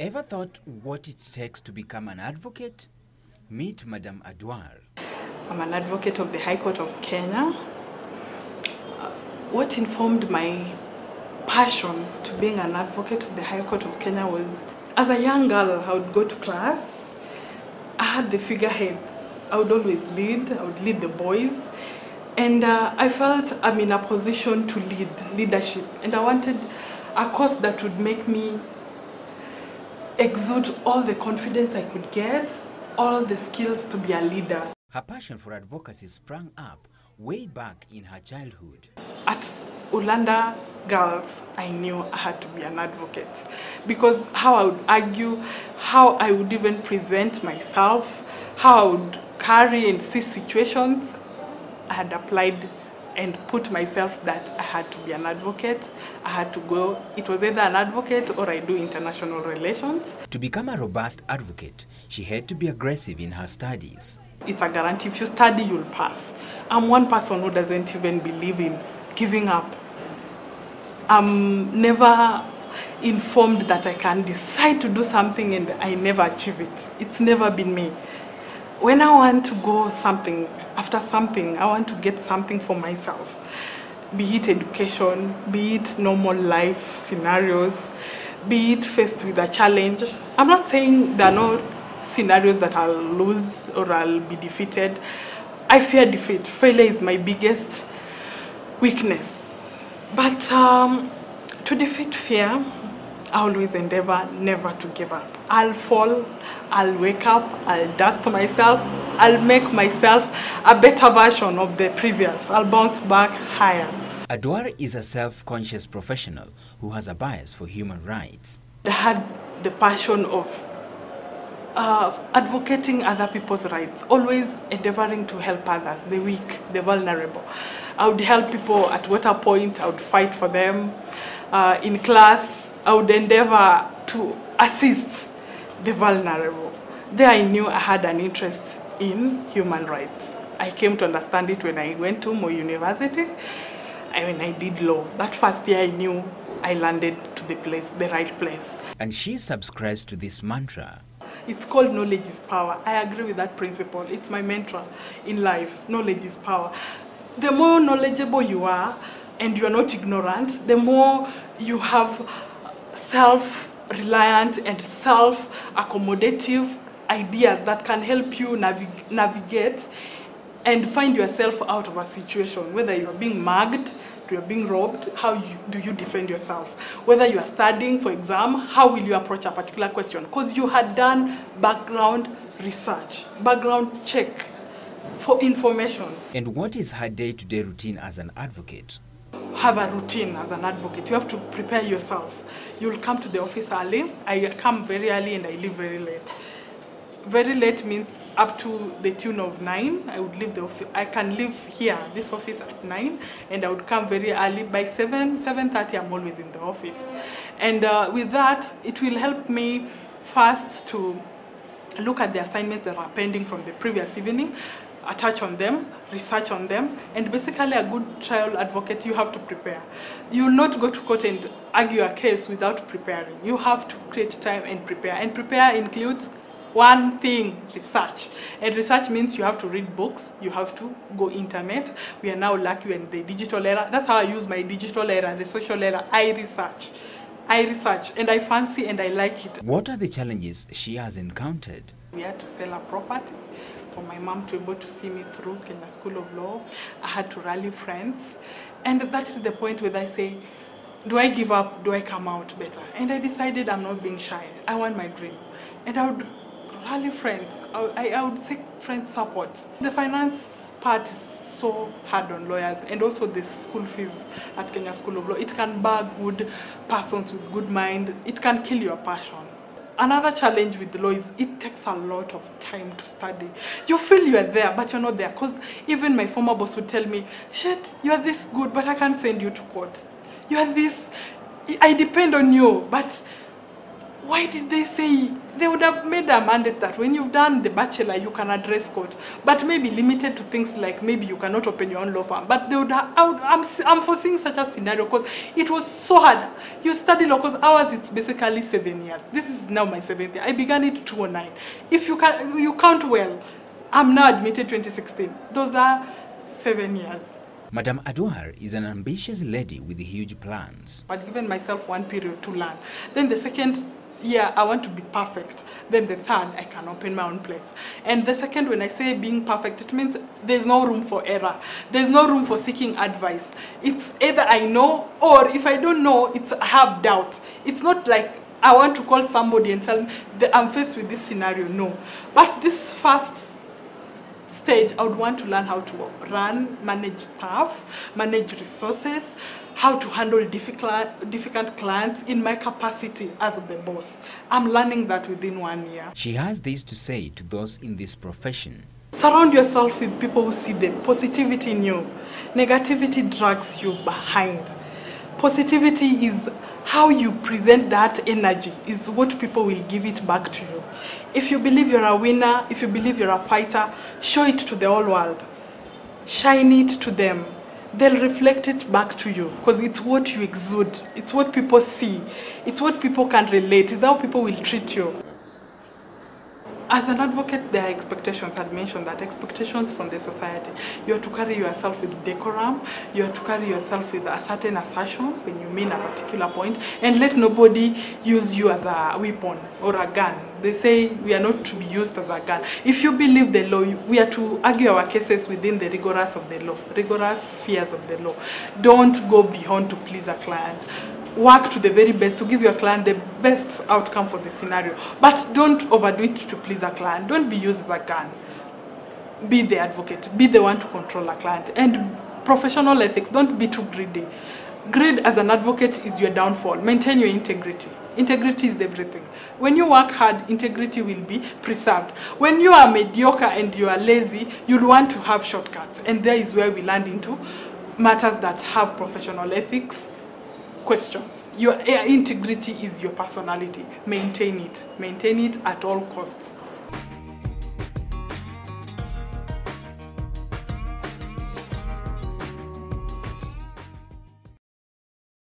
Ever thought what it takes to become an advocate? Meet Madam Adwar. I'm an advocate of the High Court of Kenya. What informed my passion to being an advocate of the High Court of Kenya was, as a young girl, I would go to class. I had the figurehead. I would always lead. I would lead the boys. And I felt I'm in a position to leadership. And I wanted a course that would make me exude all the confidence I could get, all the skills to be a leader. Her passion for advocacy sprang up way back in her childhood. At Ulanda Girls, I knew I had to be an advocate because how I would argue, how I would even present myself, how I would carry and see situations, I had applied and put myself that I had to be an advocate. I had to go, it was either an advocate or I do international relations. To become a robust advocate, she had to be aggressive in her studies. It's a guarantee. If you study, you'll pass. I'm one person who doesn't even believe in giving up. I'm never informed that I can decide to do something and I never achieve it. It's never been me. When I want to go something, after something, I want to get something for myself. Be it education, be it normal life scenarios, be it faced with a challenge. I'm not saying there are no scenarios that I'll lose or I'll be defeated. I fear defeat. Failure is my biggest weakness. But to defeat fear, I always endeavor never to give up. I'll fall, I'll wake up, I'll dust myself, I'll make myself a better version of the previous. I'll bounce back higher. Adwar is a self-conscious professional who has a bias for human rights. I had the passion of advocating other people's rights, always endeavoring to help others, the weak, the vulnerable. I would help people at water point, I would fight for them. In class, I would endeavor to assist the vulnerable. There I knew I had an interest in human rights. I came to understand it when I went to Moi University and when I did law. That first year I knew I landed to the right place. And she subscribes to this mantra. It's called knowledge is power. I agree with that principle. It's my mantra in life. Knowledge is power. The more knowledgeable you are and you are not ignorant, the more you have self-reliant and self-accommodative ideas that can help you navigate and find yourself out of a situation. Whether you are being mugged, you are being robbed, how do you defend yourself? Whether you are studying for exam, how will you approach a particular question? Because you had done background research, background check for information. And what is her day-to-day routine as an advocate? Have a routine as an advocate. You have to prepare yourself. You'll come to the office early. I come very early and I leave very late. Very late means up to the tune of 9. I would leave the office. I can leave here, this office at 9, and I would come very early. By 7:30, I'm always in the office. And with that, it will help me first to look at the assignments that are pending from the previous evening, attach on them, research on them, and basically a good trial advocate, you have to prepare. You will not go to court and argue a case without preparing. You have to create time and prepare. And prepare includes one thing, research. And research means you have to read books, you have to go internet. We are now lucky in the digital era. That's how I use my digital era, the social era. I research and I fancy and I like it. What are the challenges she has encountered? We had to sell a property for my mom to be able to see me through Kenya School of Law. I had to rally friends. And that is the point where I say, do I give up? Do I come out better? And I decided I'm not being shy. I want my dream. And I would rally friends. I would seek friend support. The finance part is so hard on lawyers, and also the school fees at Kenya School of Law. It can bar good persons with good mind. It can kill your passion. Another challenge with the law is it takes a lot of time to study. You feel you are there, but you're not there. Because even my former boss would tell me, shit, you are this good, but I can't send you to court. You are this, I depend on you, but Why did they say? They would have made a mandate that when you've done the bachelor, you can address court, but maybe limited to things like maybe you cannot open your own law firm. But they would have, I'm foreseeing such a scenario because it was so hard. You study law, because ours it's basically 7 years. This is now my 7th year. I began it 2009. If you count well, I'm now admitted 2016. Those are 7 years. Madam Adwar is an ambitious lady with huge plans. I'd given myself 1 period to learn. Then the second year, I want to be perfect. Then the third, I can open my own place. And the second, when I say being perfect, it means there's no room for error. There's no room for seeking advice. It's either I know, or if I don't know, it's I have doubt. It's not like I want to call somebody and tell them that I'm faced with this scenario. No. But this first stage, I would want to learn how to run, manage staff, manage resources, how to handle difficult clients in my capacity as the boss. I'm learning that within 1 year. She has this to say to those in this profession. Surround yourself with people who see the positivity in you. Negativity drags you behind. Positivity is how you present that energy, is what people will give it back to you. If you believe you're a winner, if you believe you're a fighter, show it to the whole world. Shine it to them. They'll reflect it back to you because it's what you exude. It's what people see. It's what people can relate. It's how people will treat you. As an advocate, there are expectations. I'd mentioned that expectations from the society. You are to carry yourself with decorum. You are to carry yourself with a certain assertion when you mean a particular point, and let nobody use you as a weapon or a gun. They say we are not to be used as a gun. If you believe the law, we are to argue our cases within the rigorous of the law, rigorous spheres of the law. Don't go beyond to please a client. Work to the very best to give your client the best outcome for the scenario. But don't overdo it to please a client. Don't be used as a gun. Be the advocate. Be the one to control a client. And professional ethics, don't be too greedy. Greed as an advocate is your downfall. Maintain your integrity. Integrity is everything. When you work hard, integrity will be preserved. When you are mediocre and you are lazy, you'll want to have shortcuts. And there is where we land into matters that have professional ethics questions. Your integrity is your personality. Maintain it. Maintain it at all costs.